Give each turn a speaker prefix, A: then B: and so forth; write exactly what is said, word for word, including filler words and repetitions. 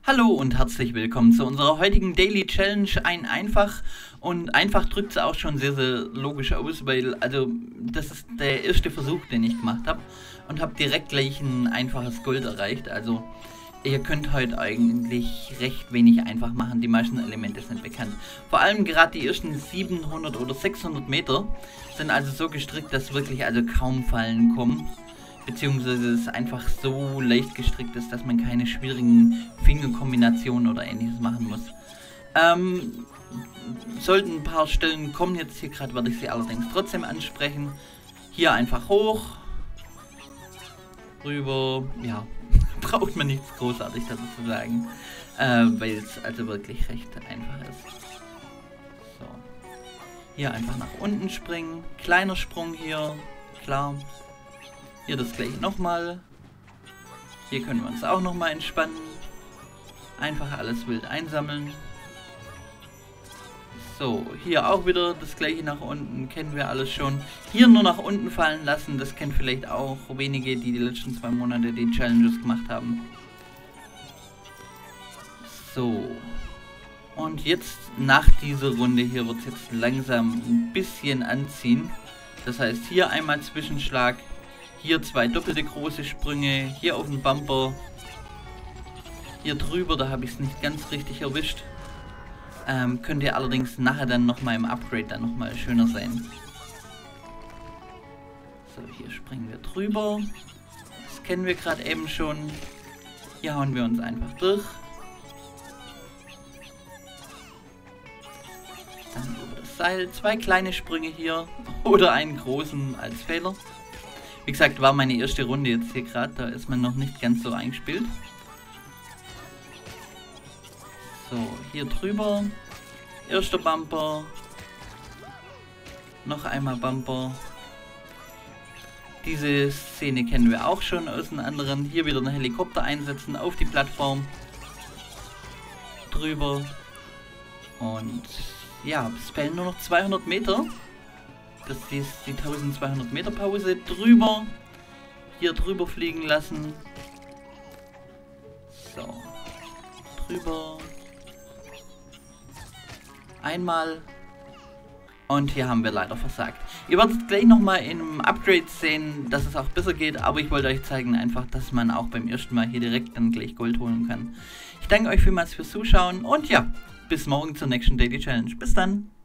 A: Hallo und herzlich willkommen zu unserer heutigen Daily Challenge. Ein einfach und einfach drückt es auch schon sehr, sehr logisch aus, weil also das ist der erste Versuch, den ich gemacht habe und habe direkt gleich ein einfaches Gold erreicht. Also ihr könnt heute eigentlich recht wenig einfach machen, die meisten Elemente sind bekannt. Vor allem gerade die ersten siebenhundert oder sechshundert Meter sind also so gestrickt, dass wirklich also kaum Fallen kommen. Beziehungsweise es einfach so leicht gestrickt ist, dass man keine schwierigen Fingerkombinationen oder ähnliches machen muss. Ähm, sollten ein paar Stellen kommen jetzt hier gerade, werde ich sie allerdings trotzdem ansprechen. Hier einfach hoch, rüber, ja, braucht man nichts großartig dazu zu sagen, äh, weil es also wirklich recht einfach ist. So, hier einfach nach unten springen, kleiner Sprung hier, klar. Hier das gleiche nochmal. Hier können wir uns auch nochmal entspannen. Einfach alles wild einsammeln. So, hier auch wieder das gleiche nach unten. Kennen wir alles schon. Hier nur nach unten fallen lassen. Das kennen vielleicht auch wenige, die die letzten zwei Monate die Challenges gemacht haben. So. Und jetzt nach dieser Runde hier wird es jetzt langsam ein bisschen anziehen. Das heißt, hier einmal Zwischenschlag. Hier zwei doppelte große Sprünge, hier auf den Bumper, hier drüber, da habe ich es nicht ganz richtig erwischt. Ähm, könnte allerdings nachher dann nochmal im Upgrade dann nochmal schöner sein. So, hier springen wir drüber. Das kennen wir gerade eben schon. Hier hauen wir uns einfach durch. Dann über das Seil, zwei kleine Sprünge hier oder einen großen als Fehler. Wie gesagt, war meine erste Runde jetzt hier gerade, da ist man noch nicht ganz so eingespielt. So, hier drüber. Erster Bumper. Noch einmal Bumper. Diese Szene kennen wir auch schon aus den anderen. Hier wieder einen Helikopter einsetzen auf die Plattform. Drüber. Und ja, es fehlen nur noch zweihundert Meter. Das ist die eintausendzweihundert Meter Pause. Drüber. Hier drüber fliegen lassen. So. Drüber. Einmal. Und hier haben wir leider versagt. Ihr werdet gleich nochmal im Upgrade sehen, dass es auch besser geht. Aber ich wollte euch zeigen einfach, dass man auch beim ersten Mal hier direkt dann gleich Gold holen kann. Ich danke euch vielmals fürs Zuschauen. Und ja, bis morgen zur nächsten Daily Challenge. Bis dann.